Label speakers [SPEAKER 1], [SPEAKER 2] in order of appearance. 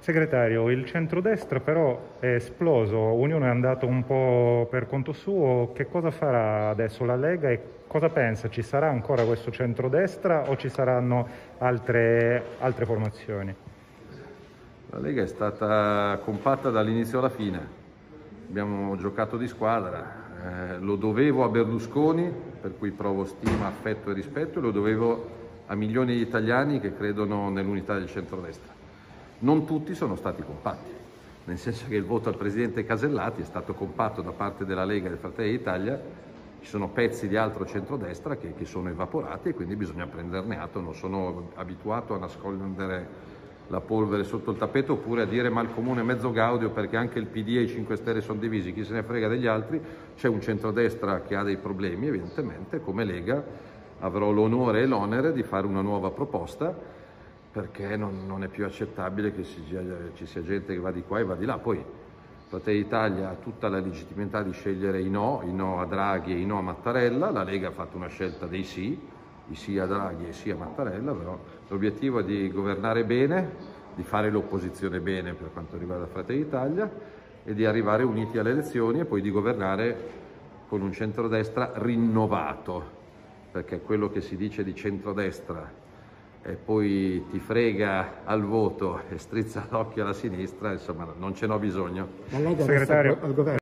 [SPEAKER 1] Segretario, il centrodestra però è esploso, Unione è andato un po' per conto suo. Che cosa farà adesso la Lega e cosa pensa? Ci sarà ancora questo centrodestra o ci saranno altre formazioni?
[SPEAKER 2] La Lega è stata compatta dall'inizio alla fine, abbiamo giocato di squadra, lo dovevo a Berlusconi, per cui provo stima, affetto e rispetto, e lo dovevo a milioni di italiani che credono nell'unità del centrodestra. Non tutti sono stati compatti, nel senso che il voto al presidente Casellati è stato compatto da parte della Lega e del Fratelli d'Italia. Ci sono pezzi di altro centrodestra che sono evaporati e quindi bisogna prenderne atto. Non sono abituato a nascondere la polvere sotto il tappeto oppure a dire mal comune mezzo gaudio, perché anche il PD e i 5 Stelle sono divisi, chi se ne frega degli altri. C'è un centrodestra che ha dei problemi, evidentemente. Come Lega avrò l'onore e l'onere di fare una nuova proposta, perché non è più accettabile che ci sia gente che va di qua e va di là. Poi Fratelli d'Italia ha tutta la legittimità di scegliere i no a Draghi e i no a Mattarella. La Lega ha fatto una scelta dei sì, i sì a Draghi e i sì a Mattarella, però l'obiettivo è di governare bene, di fare l'opposizione bene per quanto riguarda Fratelli d'Italia e di arrivare uniti alle elezioni e poi di governare con un centrodestra rinnovato, perché quello che si dice di centrodestra e poi ti frega al voto e strizza l'occhio alla sinistra, insomma non ce n'ho bisogno.
[SPEAKER 1] Segretario, al governo.